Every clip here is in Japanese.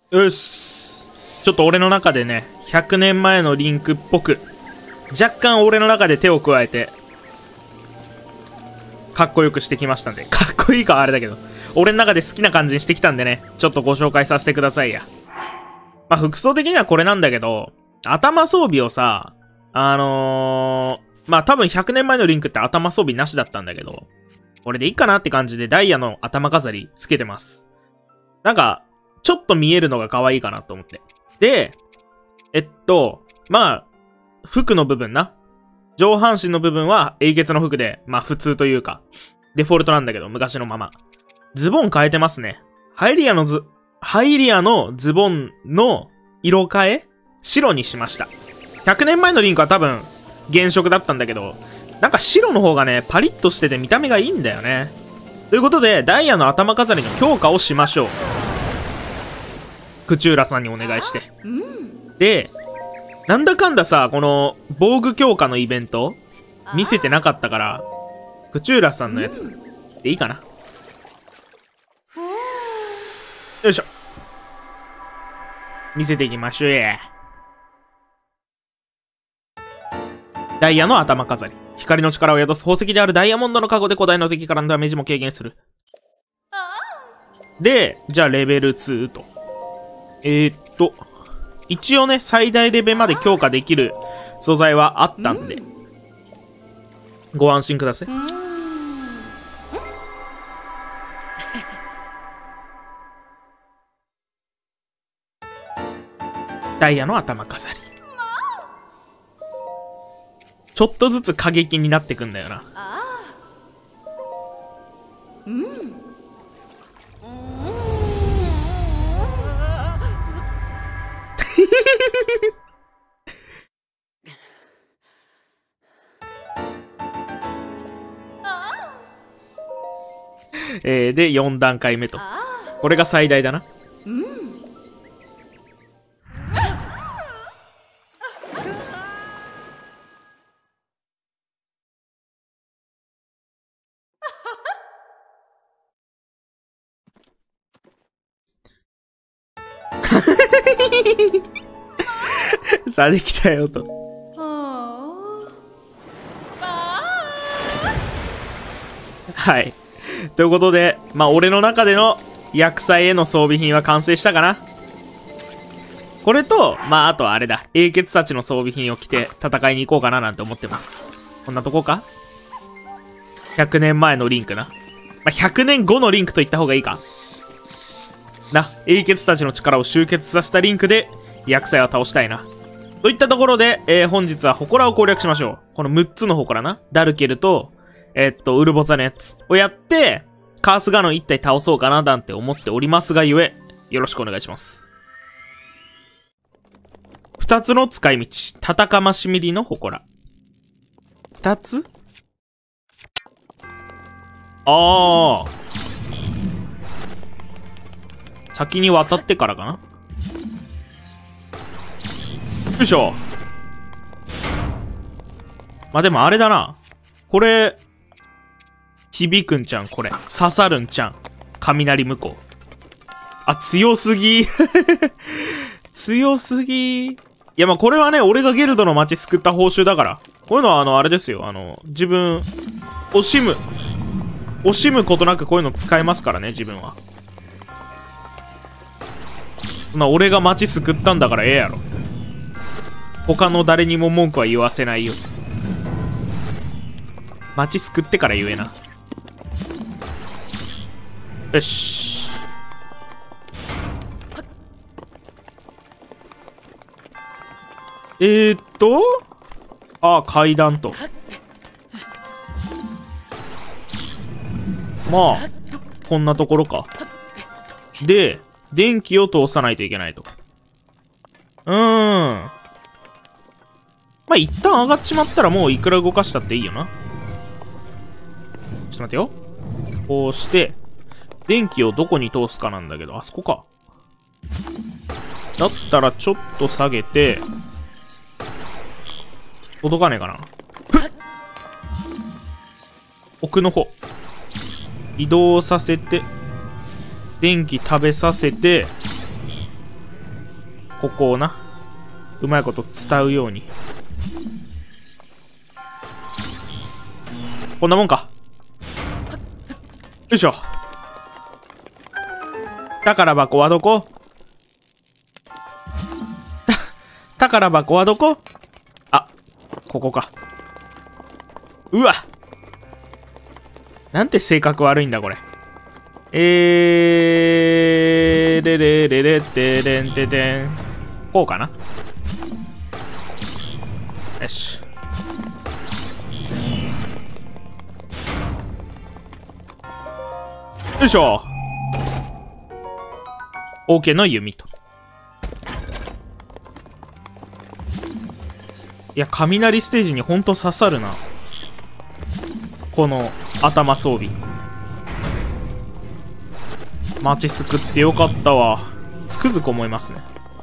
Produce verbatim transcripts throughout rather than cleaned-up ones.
よし。ちょっと俺の中でね、ひゃくねんまえのリンクっぽく、若干俺の中で手を加えて、かっこよくしてきましたんで。かっこいいかあれだけど。俺の中で好きな感じにしてきたんでね、ちょっとご紹介させてくださいや。まあ、服装的にはこれなんだけど、頭装備をさ、あのー、まあ多分ひゃくねんまえのリンクって頭装備なしだったんだけど、これでいいかなって感じでダイヤの頭飾りつけてます。なんか、ちょっと見えるのが可愛いかなと思って。で、えっと、まあ、服の部分な。上半身の部分は永月の服で、まあ普通というか、デフォルトなんだけど、昔のまま。ズボン変えてますね。ハイリアのズ、ハイリアのズボンの色変え白にしました。ひゃくねんまえのリンクは多分原色だったんだけど、なんか白の方がね、パリッとしてて見た目がいいんだよね。ということで、ダイヤの頭飾りの強化をしましょう。クチューラさんにお願いして。で、なんだかんださ、この防具強化のイベント見せてなかったから、クチューラさんのやつでいいかな。よいしょ。見せていきましょうや。ダイヤの頭飾り。光の力を宿す宝石であるダイヤモンドの加護で古代の敵からのダメージも軽減する。で、じゃあレベルツーと。えー、っと、一応ね、最大レベルまで強化できる素材はあったんで、ご安心ください。ダイヤの頭飾り。ちょっとずつ過激になってくんだよな。えー、で、よん段階目と。これが最大だな。さあ、できたよと。はい。ということで、まあ、俺の中での薬剤への装備品は完成したかな。これと、まあ、あとはあれだ。英傑たちの装備品を着て戦いに行こうかななんて思ってます。こんなとこか ?ひゃく 年前のリンクな。まあ、ひゃくねんごのリンクと言った方がいいか。な、英傑たちの力を集結させたリンクで薬剤を倒したいな。といったところで、えー、本日は祠を攻略しましょう。このむっつの祠な。ダルケルと、えー、っと、ウルボザのやつをやって、カースガノン一体倒そうかななんて思っておりますがゆえ、よろしくお願いします。二つの使い道。たたかましみりの祠。二つああ。先に渡ってからかな。よいしょ。まあ、でもあれだな。これ、響くんちゃん、これ。刺さるんちゃん。雷向こう。あ、強すぎ。強すぎ。いや、まあ、これはね、俺がゲルドの街救った報酬だから。こういうのは、あの、あれですよ。あの、自分、惜しむ。惜しむことなくこういうの使えますからね、自分は。そんな、俺が街救ったんだからええやろ。他の誰にも文句は言わせないよ。街救ってから言えな。よし。えーっとああ、階段と。まあ、こんなところか。で、電気を通さないといけないと。うーん。まあ、一旦上がっちまったらもういくら動かしたっていいよな。ちょっと待ってよ。こうして、電気をどこに通すかなんだけど、あそこか。だったらちょっと下げて、届かねえかな。奥の方。移動させて、電気食べさせて、 ここをな、うまいこと伝うように。こんなもんか。よいしょ。宝箱はどこ？宝箱はどこ？あ、ここか。うわ！なんて性格悪いんだ、これ。えー、れれれれってれんててん。こうかな？よし。よいしょ。OK の弓と。いや、雷ステージにほんと刺さるな。この頭装備。街救ってよかったわ。つくづく思いますね。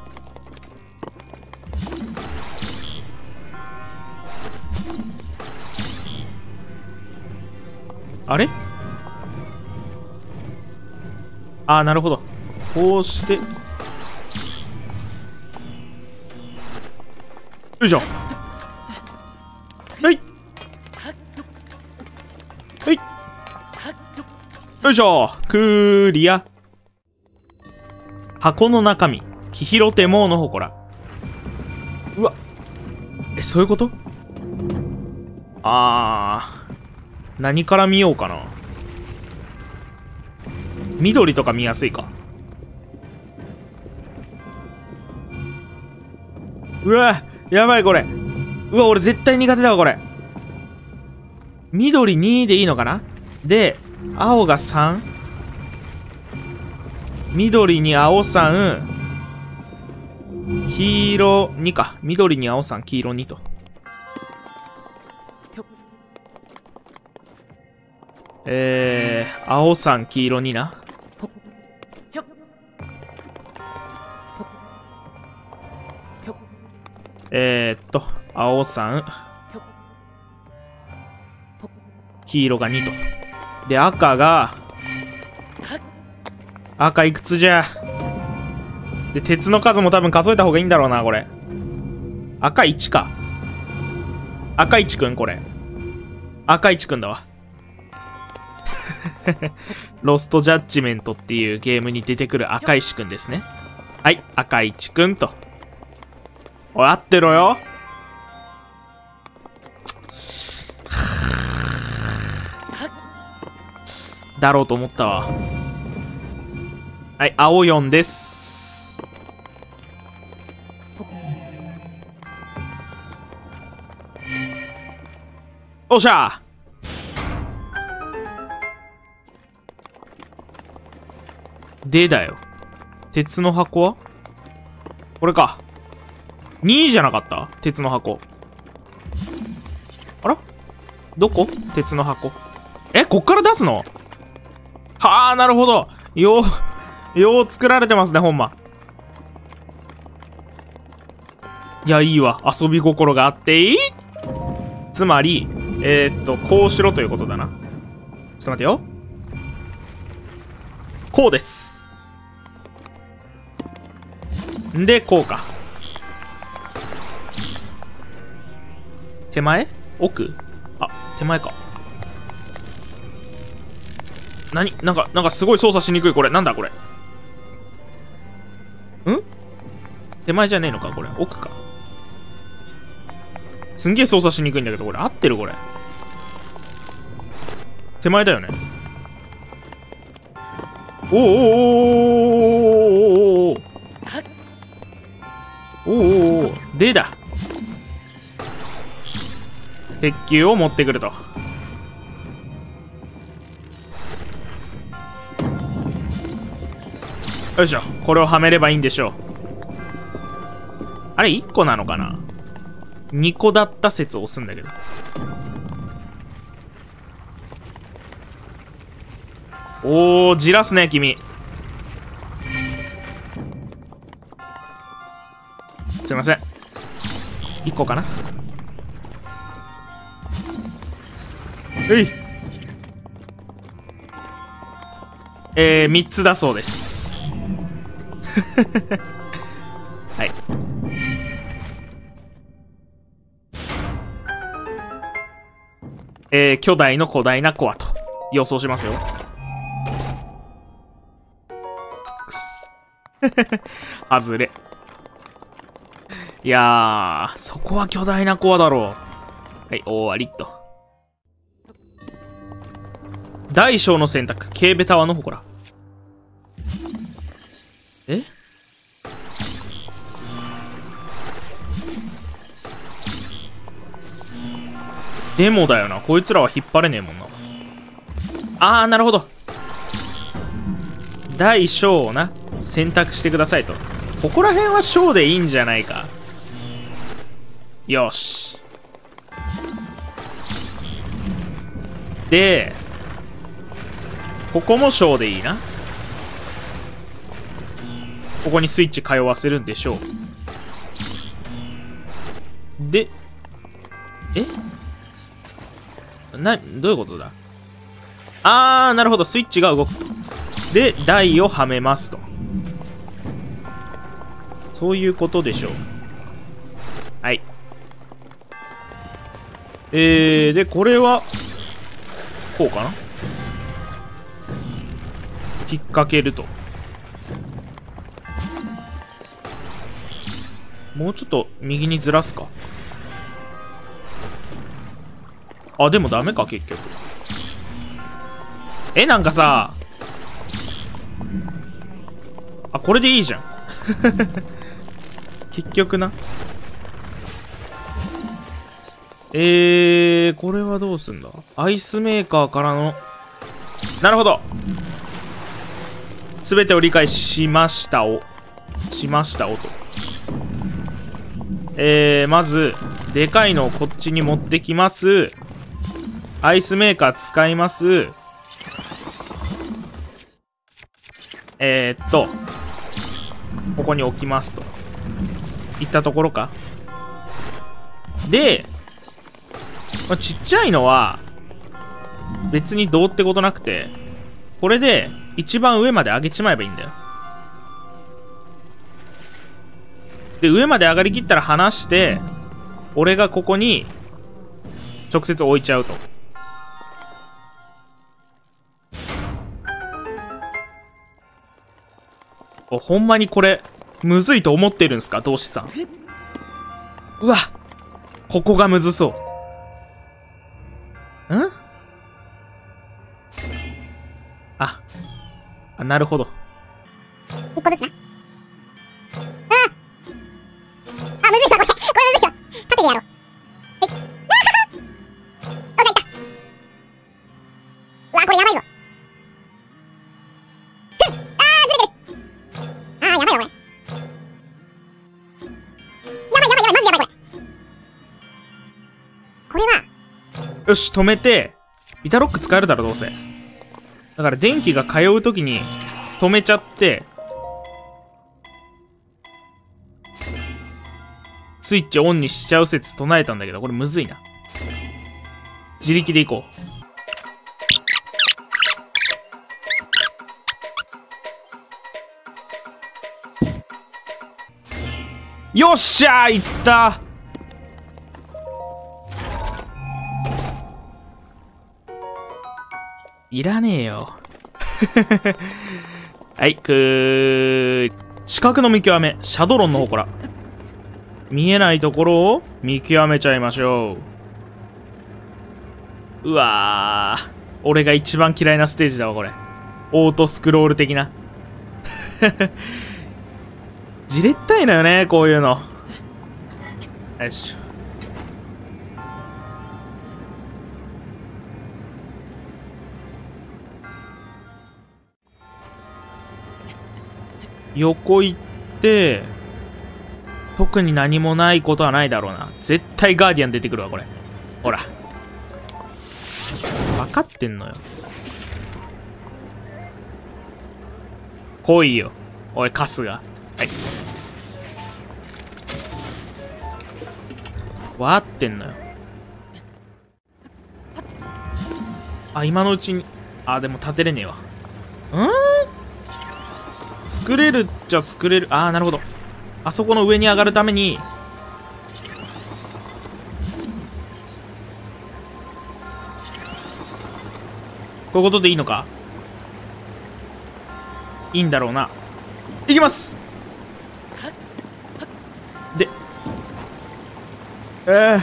あれ？ああ、なるほど。こうして。よいしょ。はい。はい。よいしょ。クリア。箱の中身。キヒロテモーの祠。うわ。え、そういうこと？あー。何から見ようかな。緑とか見やすいか。うわ、やばいこれ。うわ、俺絶対苦手だわ、これ。緑にでいいのかな？で、青がさん。緑に青さん。黄色にか。緑に青さん、黄色にと。えー、青さん、黄色にな。えー、っと、青さん、黄色がにと。で、赤が、赤いくつじゃ。で、鉄の数も多分数えた方がいいんだろうな、これ。赤いちか。赤いちくん、これ。赤いちくんだわ。ロストジャッジメントっていうゲームに出てくる赤石くんですね。はい、赤石くんと。おい、合ってろよ。だろうと思ったわ。はい、青よんです。おっしゃー。でだよ。鉄の箱はこれか。にじゃなかった？鉄の箱。あら？どこ？鉄の箱。え、こっから出すの？はあ、なるほど。よう、よう作られてますね、ほんま。いや、いいわ。遊び心があっていい？つまり、えー、っと、こうしろということだな。ちょっと待ってよ。こうです。んで、こうか。手前？奥？あ、手前か。なに？なんか、なんかすごい操作しにくい、これ。なんだ、これ。ん？手前じゃねえのか、これ。奥か。すんげえ操作しにくいんだけど、これ。合ってる、これ。手前だよね。おおおおおおおおおおおでだ。鉄球を持ってくると。よいしょ。これをはめればいいんでしょう。あれいっこなのかな？ に 個だった説を押すんだけど。おー、じらすね、君。すいません。いっこかな？えい。えー、みっつだそうです。 はい。えー、巨大の古代なコアと予想しますよ。外れ。いやー、そこは巨大なコアだろう。はい、終わりと。大小の選択、ケーベタワーの祠。えでもだよな、こいつらは引っ張れねえもんな。あー、なるほど。大小をな、選択してくださいと。ここら辺は小でいいんじゃないか。よし。で、ここも小でいいな。ここにスイッチ通わせるんでしょう。で、えな、どういうことだ。あー、なるほど。スイッチが動く。で、台をはめますと。そういうことでしょう。はい。えー、で、これは、こうかな。引っ掛けると。もうちょっと右にずらすか。あ、でもダメか、結局。え、なんかさ、あ、これでいいじゃん。結局な。えー、これはどうすんだ？アイスメーカーからの、なるほど。すべてを理解しましたお。しましたおと。えー、まず、でかいのをこっちに持ってきます。アイスメーカー使います。えー、っと、ここに置きますと。いったところか。で、まあ、ちっちゃいのは、別にどうってことなくて、これで一番上まで上げちまえばいいんだよ。で、上まで上がりきったら離して、俺がここに直接置いちゃうと。お、ほんまにこれ、むずいと思ってるんすか、同志さん。うわ、ここがむずそう。んあ、あ、なるほど。 一個ずつな。ああ、むずいな、これ。これむずいよ。縦でやろう。はい。あはは。よっしゃ、いった。うわ、これやばいぞ。ふん。あー、ずれてる。あー、やばいよ、これ。やばいやばい、やばい、マジやばい、これ。これは。 よし、止めて、ビタロック使えるだろ、どうせ。だから電気が通うときに止めちゃって、スイッチオンにしちゃう説唱えたんだけど、これむずいな。自力でいこう。よっしゃー、いった。いらねえよ。はい、くー、視覚の見極め、シャドロンの方から。見えないところを見極めちゃいましょう。うわー、俺が一番嫌いなステージだわ、これ。オートスクロール的な。じれったいのよね、こういうの。よいしょ。横行って、特に何もないことはないだろうな。絶対ガーディアン出てくるわ、これ。ほら。分かってんのよ。来いよ。おい、カスが。はい。分かってんのよ。あ、今のうちに。あ、でも立てれねえわ。んー作れるっちゃ作れる。あー、なるほど。 あそこの上に上がるために、こういうことでいいのか？いいんだろうな。いきます。で、えー、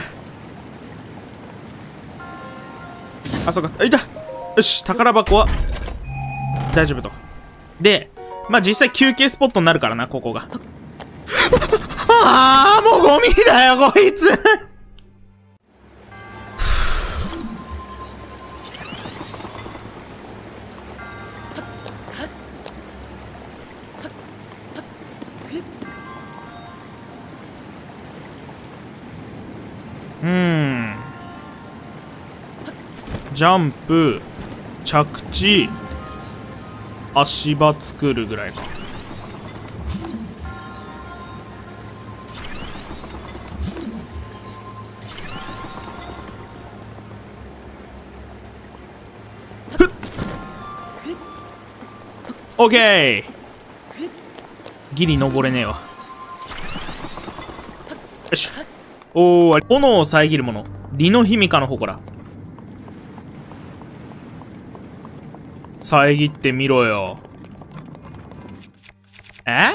あ、そうか、いた。よし、宝箱は大丈夫と。で、まあ実際休憩スポットになるからな、ここが。ああ、もうゴミだよ、こいつ。うーん。ジャンプ、着地、足場作るぐらいか。ふっ。オッケー。ギリ登れねえわ。よし。おー、炎を遮るもの。リノヒミカの祠。遮ってみろよ。え？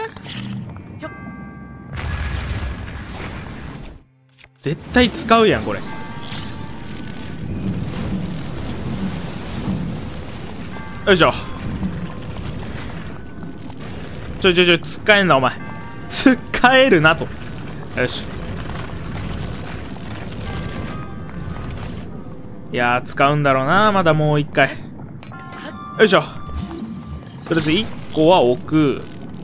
絶対使うやん、これ。よいしょ。ちょいちょいちょい、使えんな、お前。使えるなと。よし。いやー、使うんだろうな、まだもう一回。よいしょ。とりあえずいっこは置く。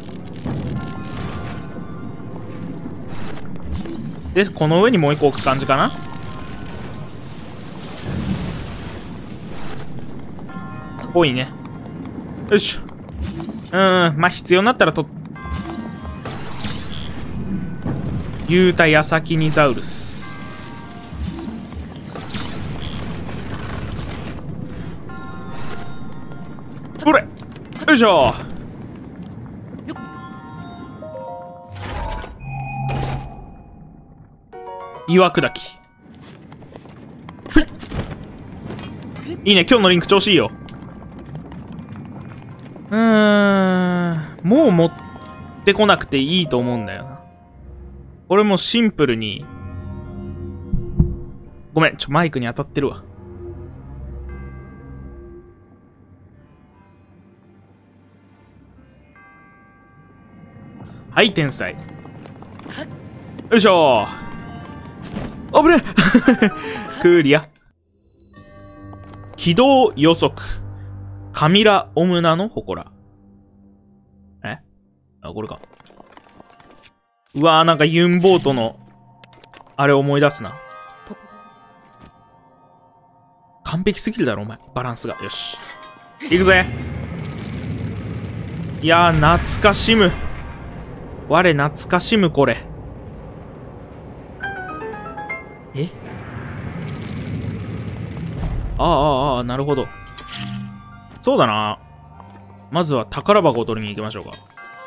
で、この上にもういっこ置く感じかな。ぽいね。よいしょ。うーん、まあ、必要になったらと。ユータヤサキニザウルス。これ。よいしょ。岩砕き。いいね、今日のリンク調子いいよ。うーん、もう持ってこなくていいと思うんだよな。これもシンプルに。ごめん、ちょ、マイクに当たってるわ。はい、天才。よいしょー。危ねクリア。軌道予測。カミラ・オムナの祠。えあ、これか。うわー、なんかユンボートの、あれ思い出すな。完璧すぎるだろ、お前。バランスが。よし。行くぜ。いやー、懐かしむ。我懐かしむ、これ。えああ、ああ、ああ、なるほど。そうだな。まずは宝箱を取りに行きましょうか。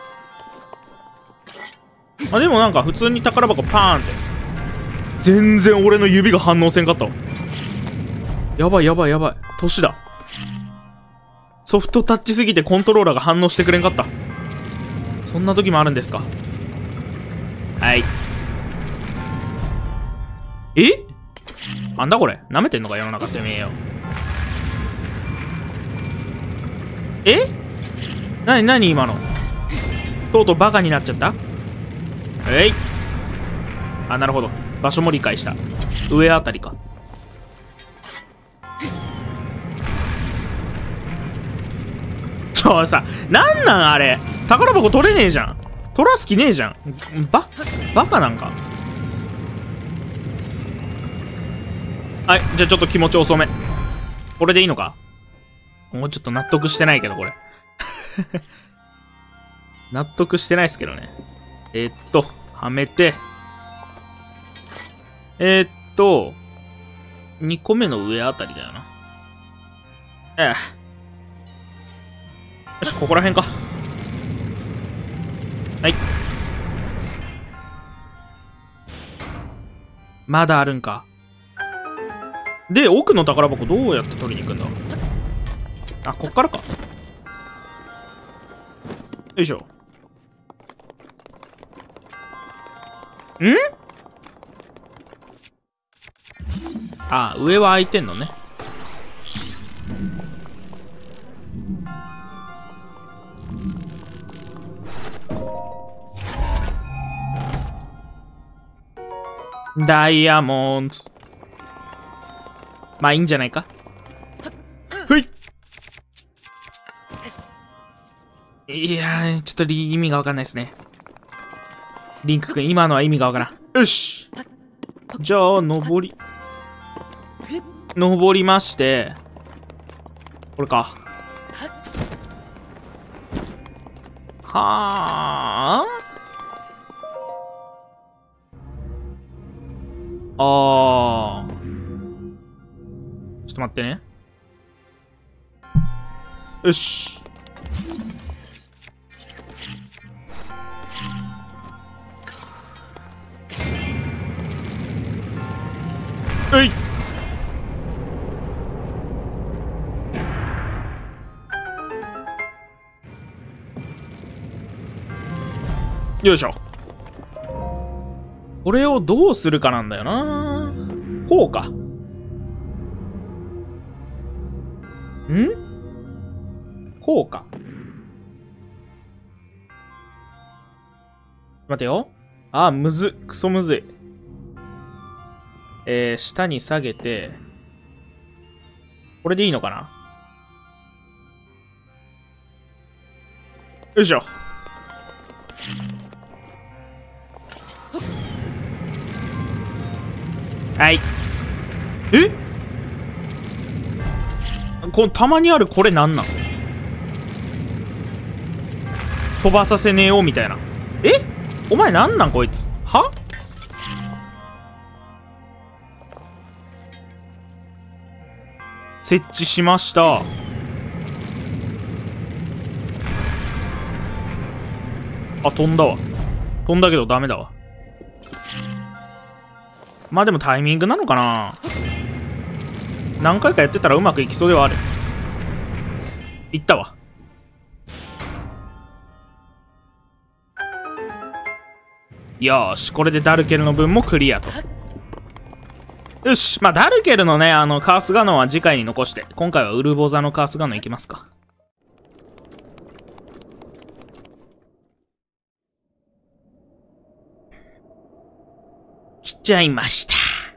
あ、でもなんか普通に宝箱パーンって。全然俺の指が反応せんかったわ。やばいやばいやばい。年だ。ソフトタッチすぎてコントローラーが反応してくれんかった。そんな時もあるんですか。はい。えなんだこれ、舐めてんのか世の中ってめえよ。えなになに今の。とうとうバカになっちゃった。えい。あ、なるほど。場所も理解した。上あたりか。ちょさ、なんなんあれ。宝箱取れねえじゃん。取らす気ねえじゃん。ば、バカなんか。はい、じゃあちょっと気持ち遅め。これでいいのか？もうちょっと納得してないけど、これ。納得してないですけどね。えー、っと、はめて。えー、っと、にこめの上あたりだよな。ええ。よし、ここら辺か。はい。 まだあるんか。で、奥の宝箱どうやって取りに行くんだ？あ、こっからか。よいしょ。ん？あ、上は開いてんのね。ダイヤモンド。まあいいんじゃないか。ふい。いやー、ちょっと意味がわかんないですね。リンク君、今のは意味がわからん。よし。じゃあ、登り。登りまして。これか。はー。あー。ちょっと待ってね。よし。えい。よいしょ。これをどうするかなんだよな。こうか。ん？こうか。待てよ。あ、むず。クソむずい。えー、下に下げて、これでいいのかな？よいしょ。はい。え？このたまにあるこれなんなん？飛ばさせねえよみたいな。え？お前なんなんこいつ。は？設置しました。あ、飛んだわ。飛んだけどダメだわ。まあでもタイミングなのかな。何回かやってたらうまくいきそうではある。いったわ。よーし、これでダルケルの分もクリアと。よし、まあダルケルのね、あの、カースガノンは次回に残して、今回はウルボザのカースガノンいきますか。来ちゃいました。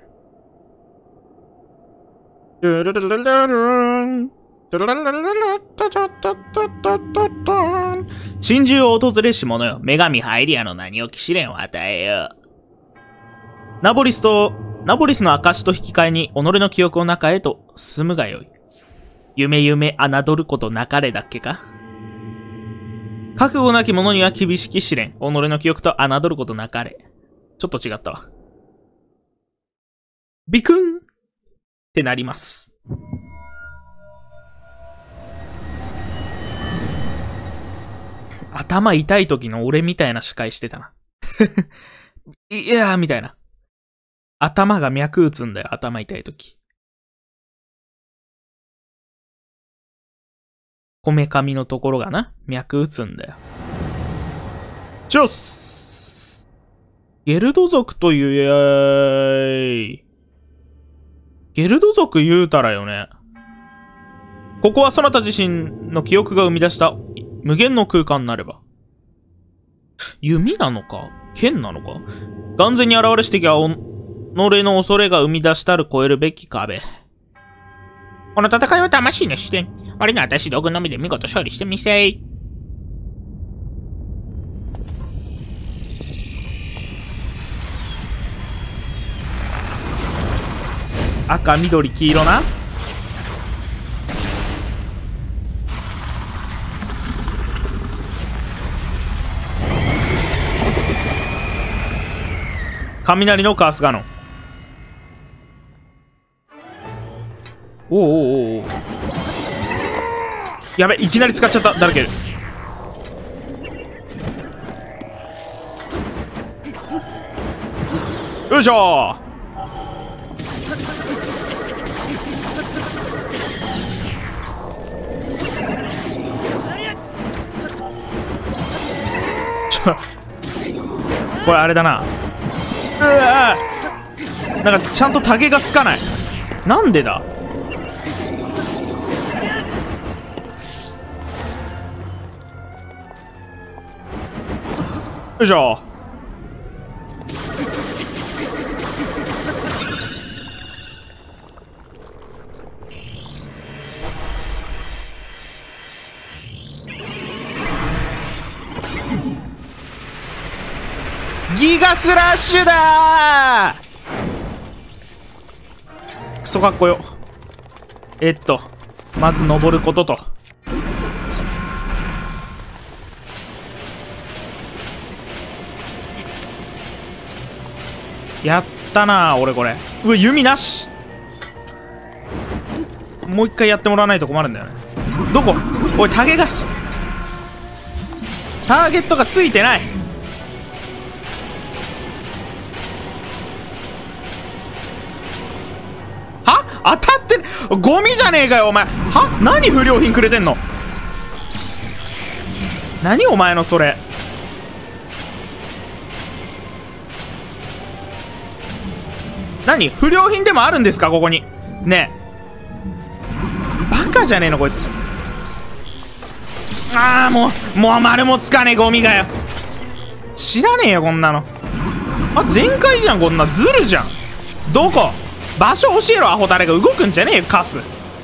真珠を訪れし者よ。女神ハイリアの名に置き試練を与えよう。ナボリスと、ナボリスの証と引き換えに己の記憶を中へと進むがよい。夢夢侮ることなかれだっけか。覚悟なき者には厳しき試練。己の記憶と侮ることなかれ。ちょっと違ったわ。ビクンってなります。頭痛い時の俺みたいな視界してたな。いやーみたいな。頭が脈打つんだよ、頭痛い時。こめかみのところがな、脈打つんだよ。チョスゲルド族というやーい。ゲルド族言うたらよね。ここはそなた自身の記憶が生み出した無限の空間になれば。弓なのか剣なのか眼前に現れし敵は己の恐れが生み出したる超えるべき壁。この戦いは魂の視点。我の私道具のみで見事勝利してみせい。赤、緑、黄色な。雷のカースガノン。おおおお。やべ、いきなり使っちゃった。ダルケル。よいしょー。 これあれだな。うわなんかちゃんとタゲがつかない。なんでだ。よいしょ。ギガスラッシュだー。クソかっこよ。えっとまず登ることと。やったなー俺これ。うわ弓なし。もう一回やってもらわないと困るんだよね。どこ。おいタゲがターゲットがついてない。当たってる。ゴミじゃねえかよお前。は何不良品くれてんの。何お前のそれ。何不良品でもあるんですかここに。ねえバカじゃねえのこいつ。ああもうもう丸もつかねえゴミがよ。知らねえよこんなの。あ全開じゃんこんな。ズルじゃん。どこ場所教えろアホ。誰が動くんじゃねえよカス。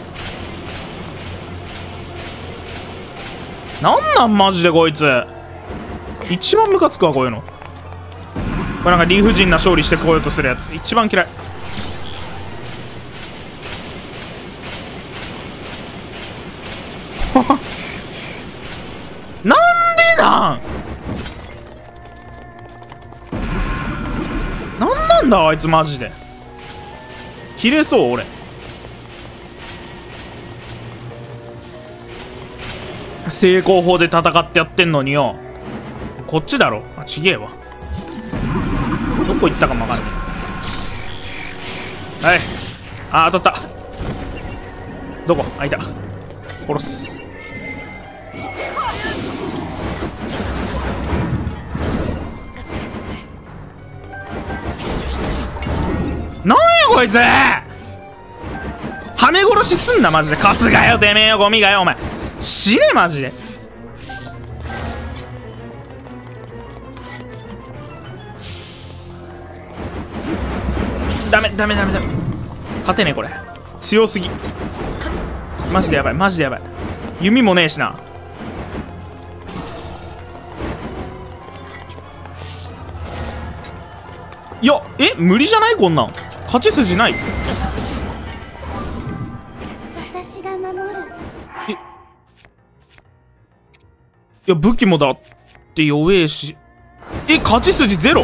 なんなんマジでこいつ。一番ムカつくわこういうの。これなんか理不尽な勝利してこようとするやつ一番嫌い。なんでなんなんなんだあいつマジで。切れそう俺。成功法で戦ってやってんのによ。こっちだろ。あちげえわ。どこ行ったかもわかんない。はいあ当たった。どこあいた。殺す。なんやこいつ。はめ殺しすんなマジで。カスがよてめえよゴミがよお前。死ねマジで。ダメダメダメダメ。勝てねえこれ。強すぎマジでやばいマジでやばい。弓もねえしな。いやえ無理じゃないこんなん。勝ち筋ない。 私が守る。 えいや武器もだって弱えし。え勝ち筋ゼロ。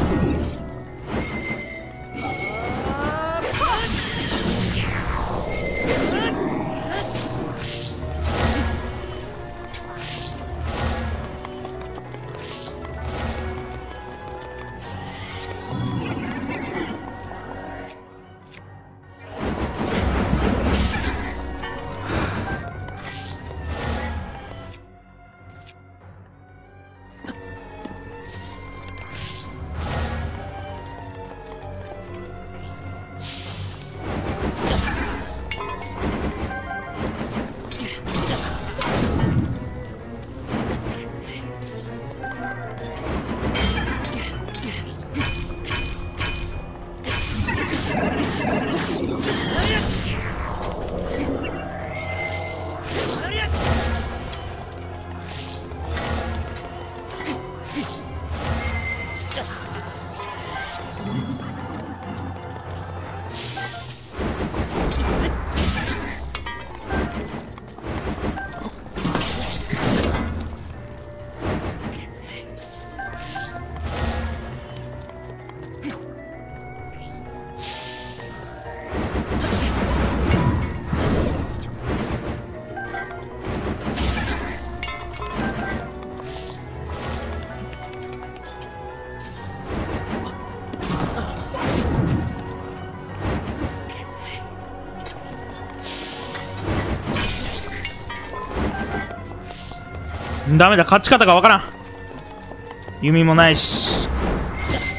ダメだ勝ち方がわからん。弓もないし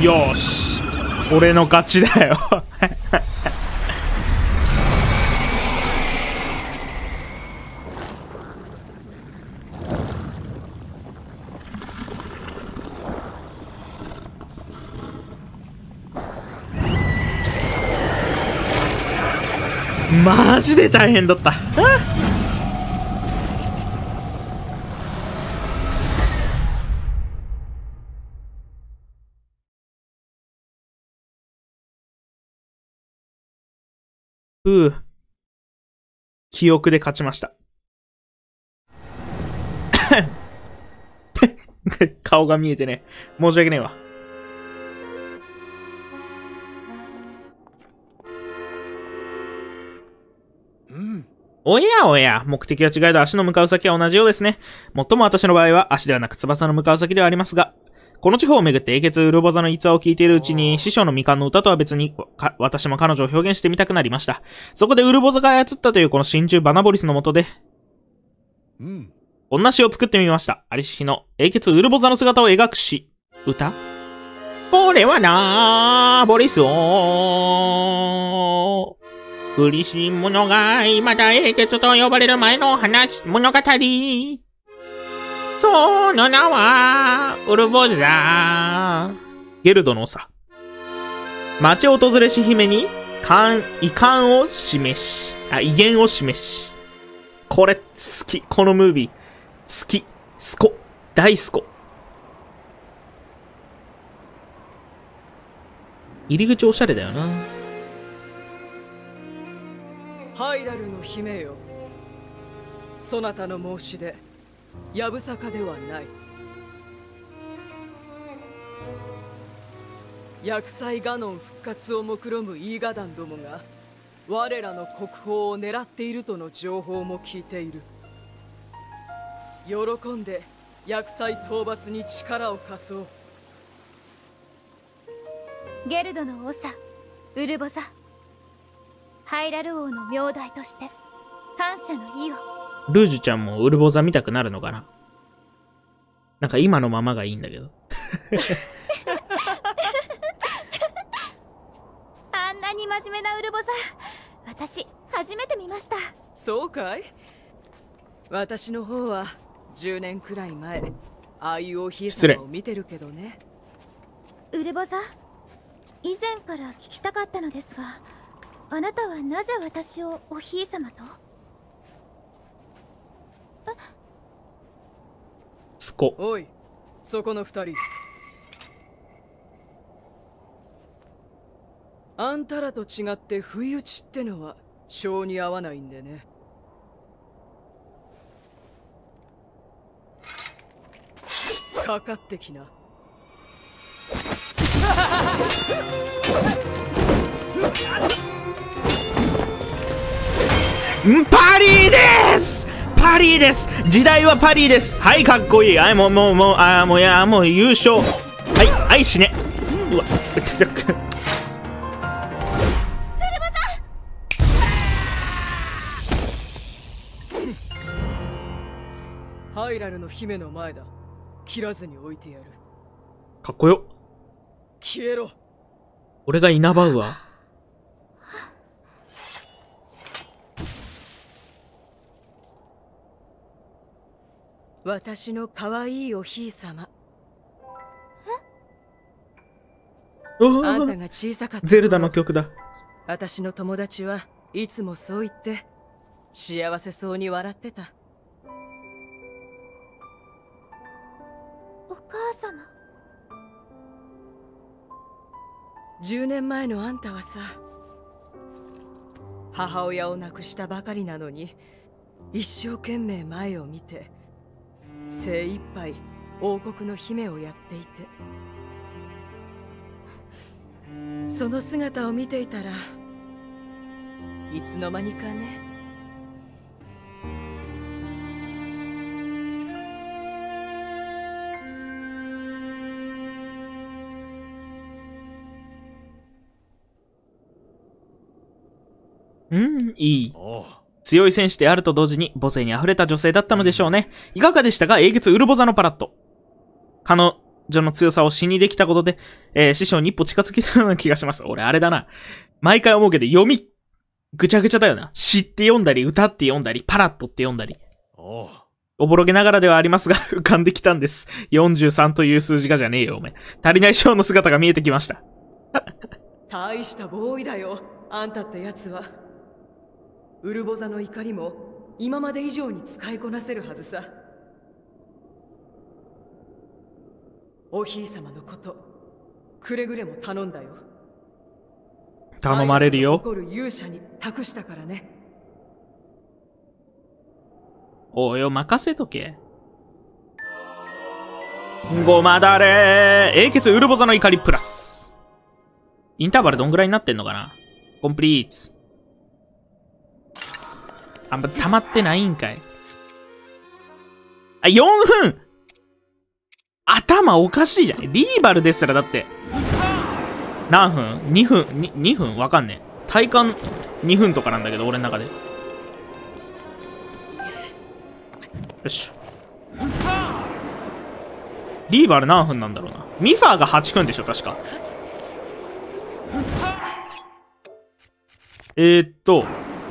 よーし。俺の勝ちだよ。マジで大変だった。うう。記憶で勝ちました。顔が見えてね。申し訳ねえわ。おやおや、目的は違えど足の向かう先は同じようですね。もっとも私の場合は足ではなく翼の向かう先ではありますが、この地方をめぐって英傑ウルボザの逸話を聞いているうちに、師匠の未完の歌とは別に、私も彼女を表現してみたくなりました。そこでウルボザが操ったというこの真珠バナボリスの下で、うん。こんな詩を作ってみました。アリシヒの英傑ウルボザの姿を描く詩。歌？これはなー、ボリスを、苦しい者が未だ英傑と呼ばれる前の話、物語。その名は、ウルボザ。ゲルドの長。町を訪れし姫に、遺憾を示し、あ、威厳を示し。これ、好き。このムービー。好き。スコ。大スコ。入り口おしゃれだよな。 ハイラルの姫よ、そなたの申し出やぶさかではない。厄災ガノン復活を目論むイーガダンどもが我らの国宝を狙っているとの情報も聞いている。喜んで厄災討伐に力を貸そう。 ゲルドの長ウルボザ、ハイラル王の名代として感謝の意を。 ルージュちゃんもウルボザ見たくなるのかな。なんか今のままがいいんだけど。 あんなに真面目なウルボザ、私初めて見ました。 そうかい？私の方はじゅうねんくらい前、ああいうおひいさまを見てるけどね。 ウルボザ、以前から聞きたかったのですが、あなたはなぜ私をおひいさまと？え？ スコ。 おい、そこの二人。あんたらと違って不意打ちってのは性に合わないんでね。かかってきな。 パリーですパリーです時代はパリーです。はい、かっこいい。はい、もう、もう、もう、あー、もう、いや、もう優勝。はい、はい、死ね。うわ。 ハイラルの姫の前だ。切らずに置いてやる。 かっこよ。 消えろ。 俺がイナバウアー。 私の可愛いおひいさま。あんたが小さかったゼルダの曲だ。 私の友達はいつもそう言って幸せそうに笑ってた。 お母様。 じゅうねんまえのあんたはさ、母親を亡くしたばかりなのに一生懸命前を見て精一杯王国の姫をやっていて、その姿を見ていたらいつの間にかね。 うん、いい。強い戦士であると同時に母性に溢れた女性だったのでしょうね。いかがでしたか？英傑ウルボザのパラット。かの、 女の強さを詩にできたことで、えー、師匠に一歩近づけたような気がします。俺、あれだな。毎回思うけど、読み、ぐちゃぐちゃだよな。詩って読んだり、歌って読んだり、パラットって読んだり。 おう。 おぼろげながらではありますが、浮かんできたんです。よんじゅうさんという数字がじゃねえよ、お前。足りない章の姿が見えてきました。 大したボーイだよ、あんたってやつは。ウルボザの怒りも今まで以上に使いこなせるはずさ。おひいさまのこと、くれぐれも頼んだよ。 頼まれるよ。 残る勇者に託したからね。 おいよ、任せとけ。ごまだれ英傑ウルボザの怒りプラス。インターバルどんぐらいになってんのかな。コンプリーツ。あんま溜まってないんかい。あ、よんぷん頭おかしいじゃん。リーバルですらだって。何分 ?に 分 ?に に分わかんねえ。体感にふんとかなんだけど、俺の中で。よし。リーバル何分なんだろうな。ミファーがはっぷんでしょ、確か。えー、っと。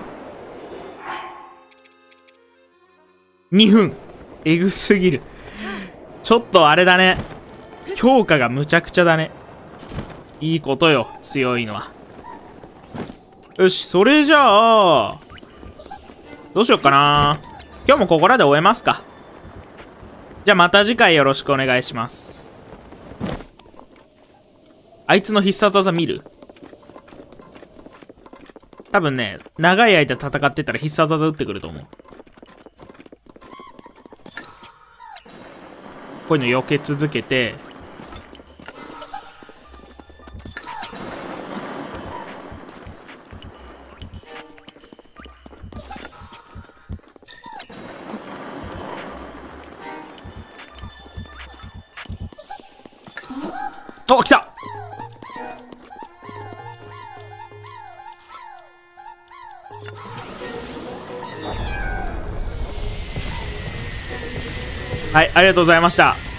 にふん。えぐすぎる。ちょっとあれだね。強化がむちゃくちゃだね。いいことよ、強いのは。よし、それじゃあ、どうしよっかな。今日もここらで終えますか。じゃあまた次回よろしくお願いします。あいつの必殺技見る？多分ね、長い間戦ってたら必殺技打ってくると思う。こういうの避け続けて、お、来た。はい、ありがとうございました。